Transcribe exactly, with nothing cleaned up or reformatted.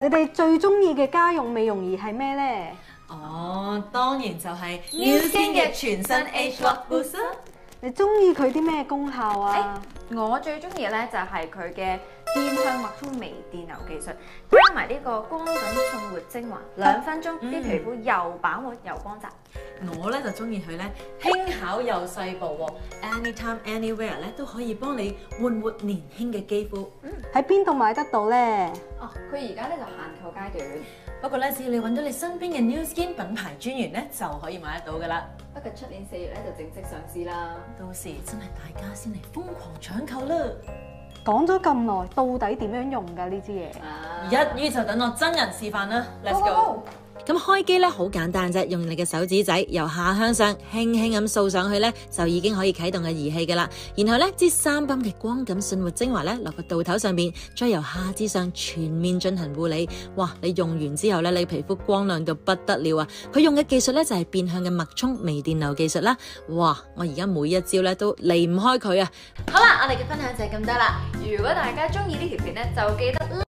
你哋最中意嘅家用美容儀係咩咧？ 哦，當然就係 Nu Skin 嘅全新 Age Lock Boost 啦。 你中意佢啲咩功效啊？ 我最中意嘅咧就係佢嘅變向脈衝微電流技術，加埋呢個光感順活精華，兩分鐘啲、嗯、皮膚又飽滿又光澤。 我咧就中意佢咧輕巧又細部喎 ，anytime anywhere 咧都可以幫你煥活年輕嘅肌膚。 嗯，喺邊度買得到咧？ 哦，佢而家咧就限購階段， 不過咧只要你揾到你身邊嘅 Nu Skin 品牌專員咧就可以買得到噶啦。 不過出年四月咧就正式上市啦， 到時真係大家先嚟瘋狂搶購啦！ 講咗咁耐，到底點樣用㗎呢支嘢？ 啊、一於就等我真人示範啦 ，Let's go！, go. 咁開機咧好簡單啫，用你嘅手指仔由下向上輕輕咁掃上去咧，就已經可以啟動嘅儀器噶啦。然後咧，支三泵嘅光感順活精華咧落個度頭上邊，再由下至上全面進行護理。哇！你用完之後咧，你皮膚光亮到不得了啊！佢用嘅技術咧就係變向嘅脈衝微電流技術啦。哇！我而家每一招咧都離唔開佢啊！ 好啦，我哋嘅分享就係咁多啦。如果大家中意呢條片咧，就記得